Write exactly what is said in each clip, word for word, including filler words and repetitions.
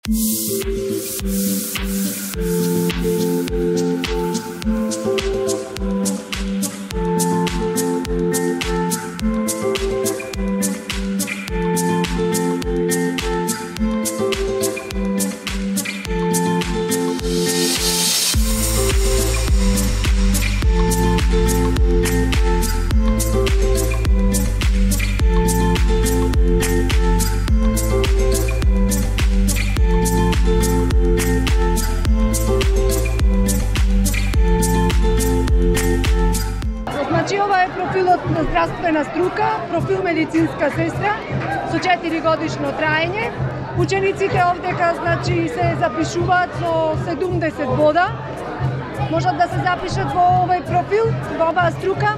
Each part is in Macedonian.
на здравствена струка, профил медицинска сестра со четири годишно траење. Учениците овдека значи се запишуваат со седумдесет бода. Можат да се запишат во овој профил, во оваа струка.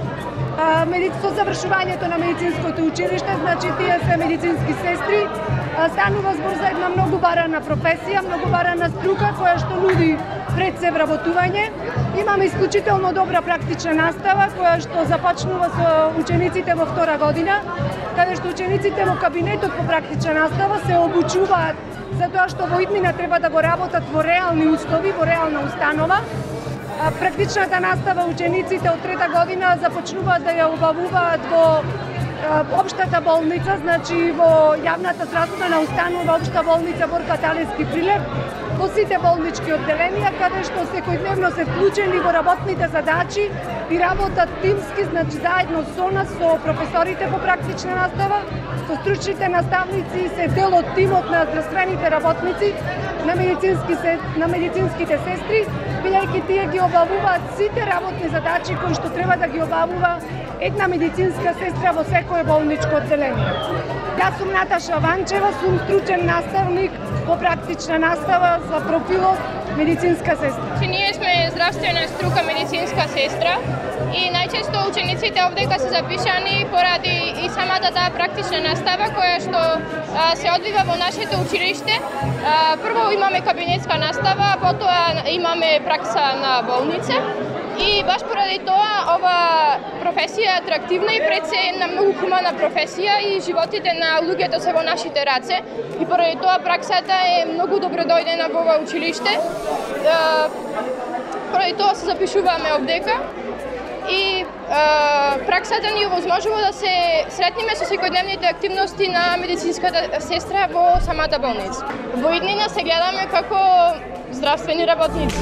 Со завршувањето на медицинското училиште, значи тие се медицински сестри. Станува збор за една многу барана професија, многу барана струка која што нуди пред се вработување. Имаме исклучително добра практична настава која што започнува со учениците во втора година, каде што учениците во кабинетот по практична настава се обучуваат за тоа што во иднина треба да го работат во реални услови, во реална установа. Практичната настава учениците од трета година започнуваат да ја обавуваат во општата болница, значи во јавната здравствена установа, општа болница Борка Талевски Прилеп, во сите болнички одделенија, каде што секојдневно се вклучени во работните задачи и работат тимски, значи заедно со нас, со професорите по практична настава, со стручните наставници, се дел од тимот на здравствените работници, на медицински на медицинските сестри, бидејќи тие ги обавуваат сите работни задачи кои што треба да ги обавува една медицинска сестра во секое болничко одделение. Јас сум Наташа Ванчева, сум стручен наставник по практична настава за профилот медицинска сестра. Ние сме здравствена струка медицинска сестра и најчесто учениците овдека се запишани поради и самата таа практична настава која што а, се одвива во нашето училиште. А, прво имаме кабинетска настава, потоа имаме пракса на болница. И баш поради тоа ова професија е атрактивна и пред се една многу хумана професија и животите на луѓето се во нашите раце. И поради тоа праксата е многу добродојдена во ова училиште. Поради тоа се запишуваме овдека и праксата ни овозможува да се сретнеме со секојдневните активности на медицинската сестра во самата болница. Во иднина се гледаме како здравствени работници.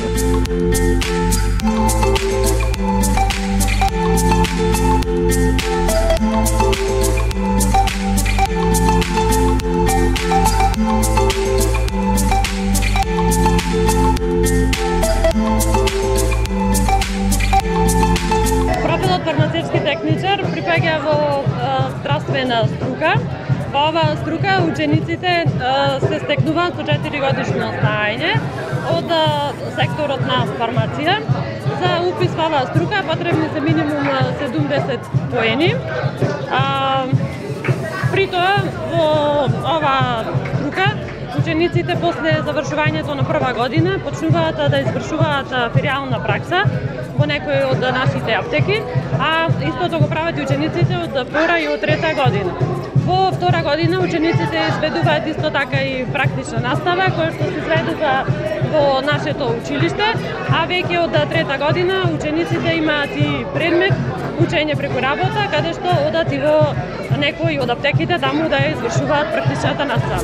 Профилот фармацевски техничар припаѓа во здравствена струка. Во оваа струка учениците се стекнуваат со четири годишно знаење од секторот на фармација. За упис во оваа струка потребни се минимум седумдесет поени. А, при тоа во оваа струка учениците после завршувањето на прва година почнуваат да извршуваат филиална пракса во некои од нашите аптеки, а истото го прават и учениците од втора и од трета година. Во втора година учениците изведуваат исто така и практична настава која што се изведува во нашето училиште, а веќе од трета година учениците имаат и предмет учење преку работа, каде што одат и во некои од аптеките таму да ја извршуваат практичната настава.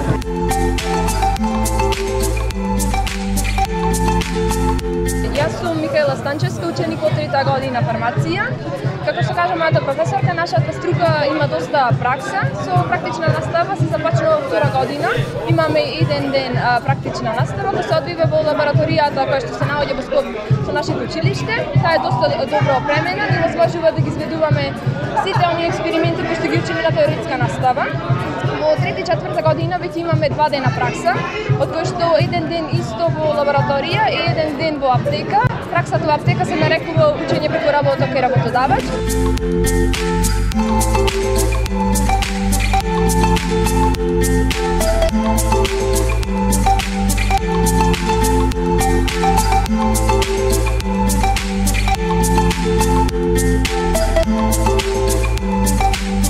Јас сум Микаела Станчевска, ученик од трета година фармација. Како што кажа мојата професорка, нашата струка има доста пракса. Со практична настава се започнува во втора година. Имаме еден ден а, практична настава која се одвива во лабораторијата која што се наоѓа во склоп со нашето училиште. Таа е доста добро опремена и возможува да ги изведуваме сите оние експерименти кои што ги учиме на теоретска настава. Во трета и четврта година веќе имаме два дена пракса, од кои што еден ден исто во лабораторија и еден ден во аптека. Праксата во аптека се нарекува учење преку работа кај работодавач.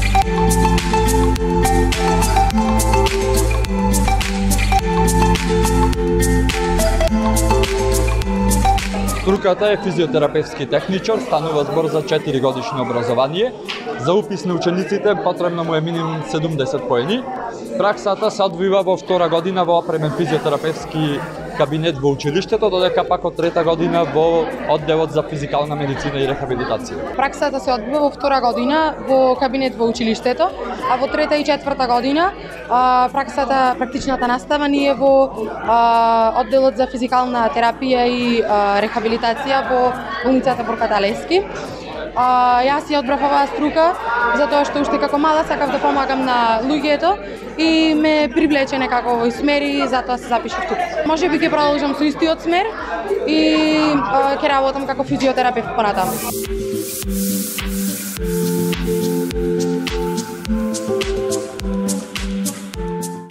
We'll be right back. Струката е физиотерапевски техничар, станува збор за четири годишно образование. За упис на учениците потребно му е минимум седумдесет поени. Праксата се одвива во втора година во опремен физиотерапевски кабинет во училиштето, додека пак од трета година во одделот за физикална медицина и рехабилитација. Праксата се одвива во втора година во кабинет во училиштето, а во трета и четврта година а, праксата, практичната настава ни е во а, одделот за физикална терапија и а, рехабилитација во болницата Борка Левски. А, јас ја одбрав оваа струка затоа што уште како мала сакав да помагам на луѓето и ме привлече некако овој смер и затоа се запишав тука. Може би ќе продолжам со истиот смер и а, ќе работам како физиотерапевт понатаму.